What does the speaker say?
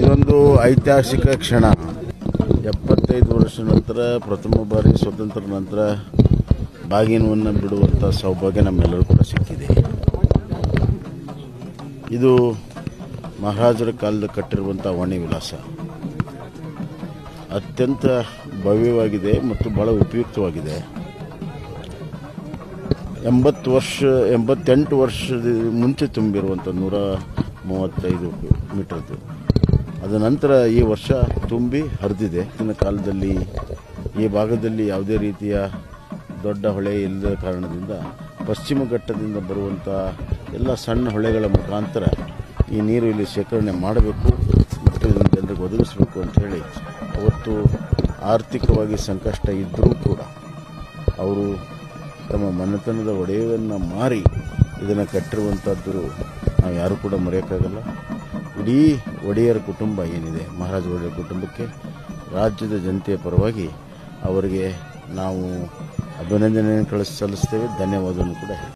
ಇದೊಂದು ಐತಿಹಾಸಿಕ ಕ್ಷಣ. 75 ವರ್ಷ ನಂತರ ಪ್ರಥಮ ಬಾರಿ ಸ್ವತಂತ್ರ ನಂತರ ಬಾಗಿನವನ್ನು ಬಿಡುವಂಥ ಸೌಭಾಗ್ಯ ನಮ್ಮೆಲ್ಲರೂ ಕೂಡ ಸಿಕ್ಕಿದೆ. ಇದು ಮಹಾರಾಜರ ಕಾಲದ ಕಟ್ಟಿರುವಂಥ ವಾಣಿ ವಿಲಾಸ ಅತ್ಯಂತ ಭವ್ಯವಾಗಿದೆ ಮತ್ತು ಬಹಳ ಉಪಯುಕ್ತವಾಗಿದೆ. 88 ವರ್ಷದ ಮುಂಚೆ ತುಂಬಿರುವಂಥ 135 ಮೀಟರ್ದು. ಅದ ನಂತರ ಈ ವರ್ಷ ತುಂಬಿ ಹರಿದಿದೆ. ಇನ್ನ ಕಾಲದಲ್ಲಿ ಈ ಭಾಗದಲ್ಲಿ ಯಾವುದೇ ರೀತಿಯ ದೊಡ್ಡ ಹೊಳೆ ಇಲ್ಲದ ಕಾರಣದಿಂದ ಪಶ್ಚಿಮ ಘಟ್ಟದಿಂದ ಬರುವಂಥ ಎಲ್ಲ ಸಣ್ಣ ಹೊಳೆಗಳ ಮುಖಾಂತರ ಈ ನೀರು ಇಲ್ಲಿ ಶೇಖರಣೆ ಮಾಡಬೇಕು ಮತ್ತು ಇದನ್ನು ಜನರಿಗೆ ಒದಗಿಸಬೇಕು ಅಂಥೇಳಿ ಅವತ್ತು ಆರ್ಥಿಕವಾಗಿ ಸಂಕಷ್ಟ ಇದ್ದರೂ ಕೂಡ ಅವರು ತಮ್ಮ ಮನೆತನದ ಒಡೆಯವನ್ನು ಮಾರಿ ಇದನ್ನು ಕಟ್ಟಿರುವಂಥದ್ದು ನಾವು ಯಾರೂ ಕೂಡ ಮರೆಯೋಕ್ಕಾಗಲ್ಲ. ಇಡೀ ಒಡೆಯರ ಕುಟುಂಬ ಏನಿದೆ, ಮಹಾರಾಜ ಒಡೆಯರ ಕುಟುಂಬಕ್ಕೆ ರಾಜ್ಯದ ಜನತೆಯ ಪರವಾಗಿ ಅವರಿಗೆ ನಾವು ಅಭಿನಂದನೆಯನ್ನು ಸಲ್ಲಿಸ್ತೇವೆ, ಧನ್ಯವಾದವನ್ನು ಕೂಡ